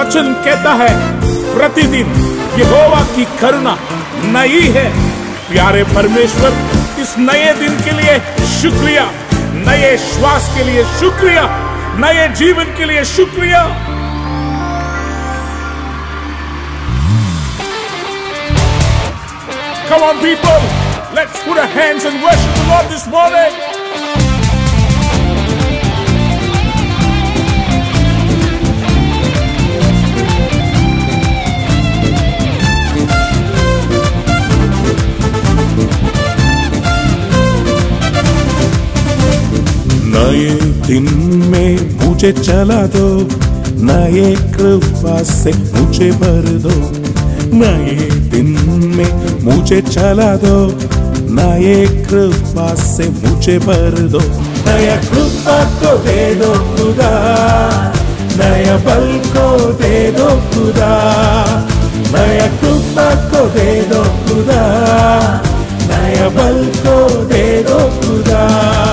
वचन कहता है प्रतिदिन यहोवा की करुणा नई है। प्यारे परमेश्वर, इस नए दिन के लिए शुक्रिया, नए श्वास के लिए शुक्रिया, नए जीवन के लिए शुक्रिया। Come on people, let's put our hands and worship the Lord this morning. नए दिन में मुझे चला दो, नए कृपा से मुझे भर दो। नए दिन में मुझे चला दो, नए कृपा से मुझे भर दो। नया कृपा को दे दो खुदा, नया बल को दे दो खुदा, नया कृपा को दे दो खुदा, नया बल को दे दो खुदा।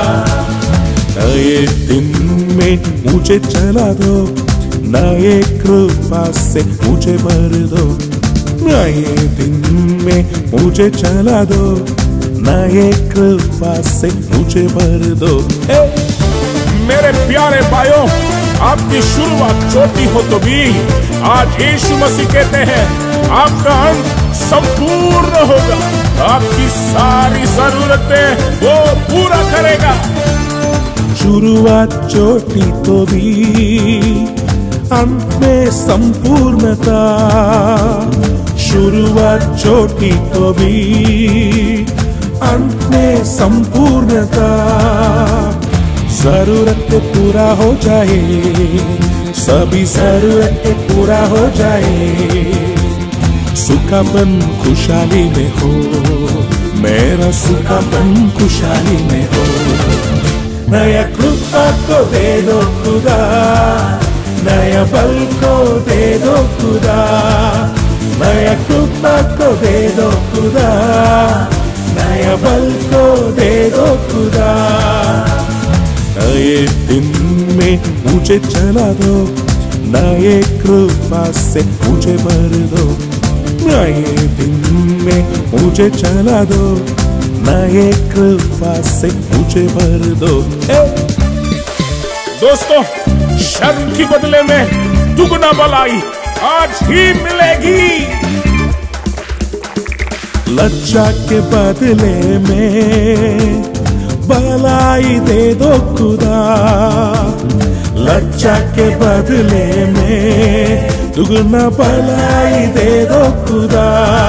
नए दिन में मुझे चला दो, नए कृपा से मुझे भर दो। नए दिन में मुझे चला दो, नए कृपा से मुझे भर दो। मेरे प्यारे भाइयों, आपकी शुरुआत छोटी हो तो भी आज यीशु मसीह कहते हैं आपका अंत संपूर्ण होगा। आपकी सारी जरूरतें वो पूरा करेगा। शुरुआत छोटी तो भी अंत में संपूर्णता, शुरुआत छोटी तो भी अंत में संपूर्णता। जरूरतें पूरा हो जाए, सभी जरूरतें पूरा हो जाए। सुखापन खुशहाली में हो, मेरा सुखापन खुशहाली में हो। नया कृपा को दे दो खुदा, नया बल को दे दो खुदा, नया कृपा को दे दो खुदा, नया बल को दे दो खुदा। नए दिन में मुझे चला दो, नए कृपा से मुझे भर दो। नए दिन में मुझे चला दो, नए कृपा से मुझे भर दो। दोस्तों, शर्म की बदले में दुगना भलाई आज ही मिलेगी। लज्जा के बदले में भलाई दे दो खुदा, लज्जा के बदले में दुगना भलाई दे दो खुदा।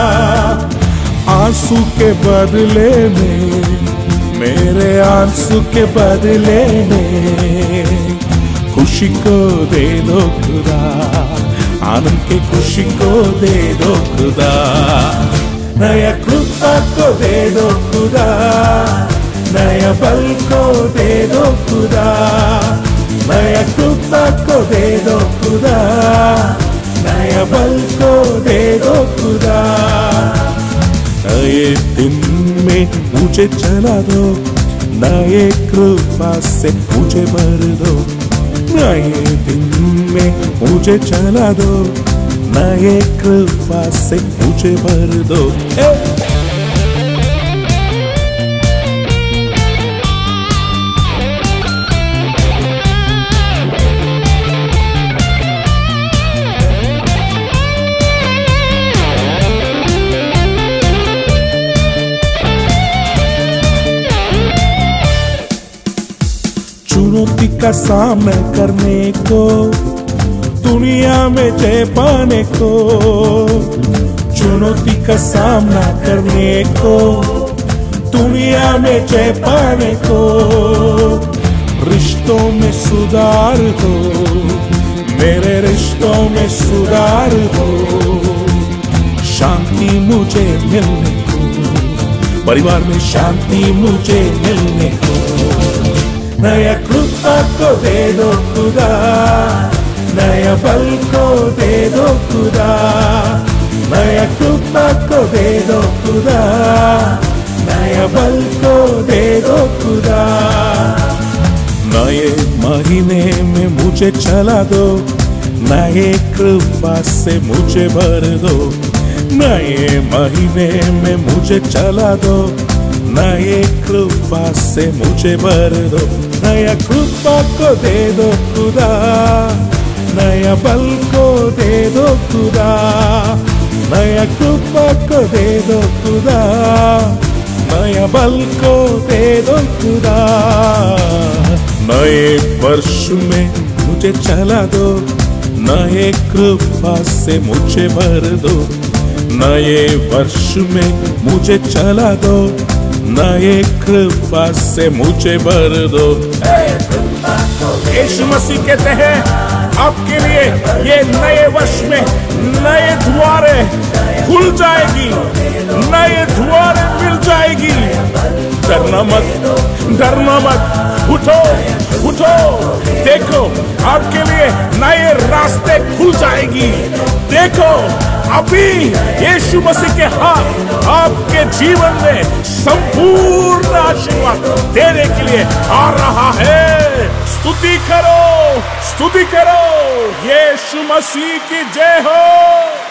आंसू के बदले में, मेरे आंसू के बदले में खुशी को दे दो खुदा, आनंद के खुशी को दे दो खुदा। नया कृपा को दे दो खुदा, नया बल को दे दो खुदा, नया कृपा को दे दो खुदा, नया बल को दे दो खुदा। नए दिन में मुझे चला दो, नए कृपा से मुझे भर दो। नए दिन में मुझे चला दो, नए कृपा से मुझे भर दो। चुनौती का सामना करने को, दुनिया में जय पाने को, चुनौती का सामना करने को, दुनिया में जय पाने को। रिश्तों में सुधार हो, मेरे रिश्तों में सुधार हो। शांति मुझे मिलने को, परिवार में शांति मुझे मिलने को। नया कृपा को दे दो खुदा, नया बल को दे दो खुदा, नया कृपा को दे दो खुदा, नया बल को दे दो खुदा। नए महीने में मुझे चला दो, नए कृपा से मुझे भर दो, नए महीने में मुझे चला दो, नए कृपा से मुझे भर दो। नया कृपा को दे दो खुदा, नया बल को दे दो खुदा, नया कृपा को दे दो खुदा, नया बल को दे दो खुदा। नए वर्ष में मुझे चला दो, नए कृपा से मुझे भर दो, नए वर्ष में मुझे चला दो, नए कृपा से मुझे भर दो। यीशु मसीह कहते हैं आपके लिए ये नए वर्ष में नए द्वारे खुल जाएगी, नए द्वारे मिल जाएगी। डरना मत, डरना मत, उठो उठो, देखो आपके लिए नए रास्ते खुल जाएगी। देखो अभी यीशु मसीह के हाथ आपके जीवन में संपूर्ण आशीर्वाद देने के लिए आ रहा है। स्तुति करो, स्तुति करो, यीशु मसीह की जय हो।